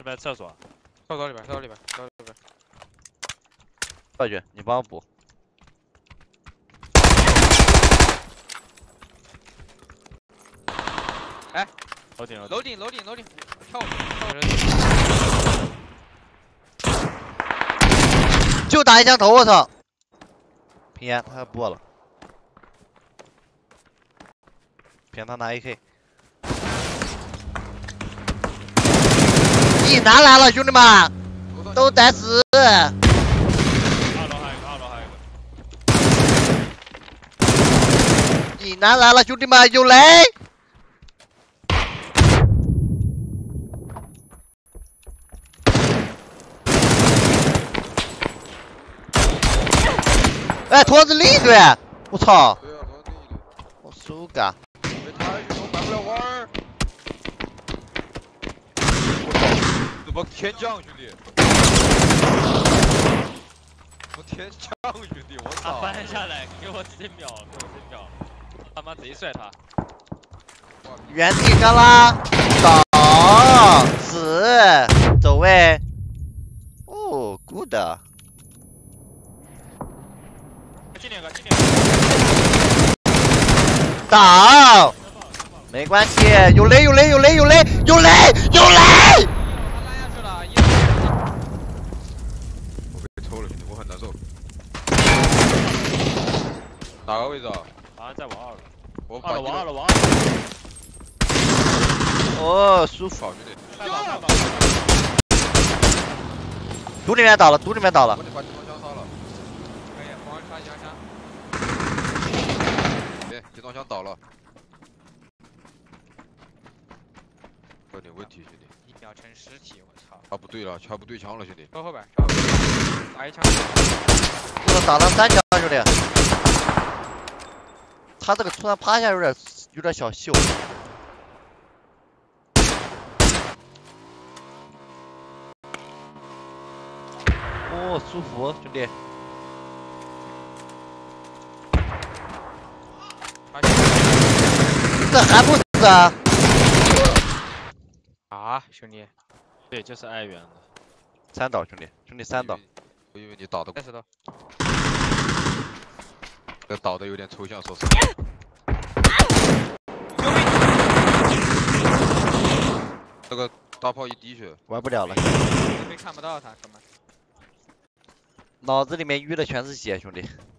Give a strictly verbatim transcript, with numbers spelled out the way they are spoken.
边厕所。 厕所里边，厕所里边，厕所里边。 过去，你帮我补。 哎， 楼顶， 楼顶，楼顶，楼顶，跳跳。 就打一枪头，我操！平烟，他要播了。平他拿 A K。一男来了，兄弟们，都得死！ 二楼还有一个，二楼还有一个。 一男来了，兄弟们，有雷！哎，坨子另一队，我操！ 对啊，我另一队。 我手感。 被他运动拐不了弯儿。我操！怎么天降兄弟？我天降兄弟！我操！ 他翻下来给我直接秒，给我直接秒，他妈贼帅他！ 原地干啦，倒死，走位。哦 ，good。 近两个，近两个。 倒，没关系，有雷有雷有雷有雷有雷有雷。 他拉下去了，一。 我被抽了兄弟，我很难受。哪个位置啊？ 好像在我二楼。 我二楼，我二楼，我二楼。 哦，舒服。 好兄弟。 快跑，快跑！ 毒里面倒了，毒里面倒了。 我得把集装箱杀了。 可以，帮我刷机枪枪。 对，集装箱倒了。有点问题，兄弟。 一秒成尸体，我操！ 啊，不对了，全部对枪了，兄弟。 靠后边，靠后边，打一枪。 我打了三枪，兄弟。他这个突然趴下有点有点小秀。哦，舒服，兄弟。这还不死啊？ 啊，兄弟， 对，就是爱媛的。 三倒，兄弟，兄弟三倒。 我以为你打的， 再石头。 这打的有点抽象，说实话。这个大炮一滴血， 玩不了了。 被看不到他，哥们。 脑子里面淤的全是血，兄弟。